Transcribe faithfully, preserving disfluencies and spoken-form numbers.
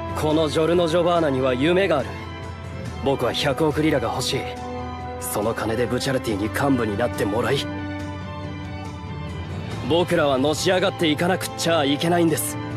このジョルノ・ジョバーナには夢がある。僕はひゃくおくリラが欲しい。その金でブチャルティに幹部になってもらい、僕らはのし上がっていかなくっちゃいけないんです。